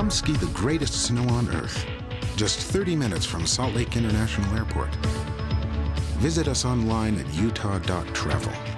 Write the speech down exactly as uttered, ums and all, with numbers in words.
Come ski the greatest snow on Earth, just thirty minutes from Salt Lake International Airport. Visit us online at utah dot travel.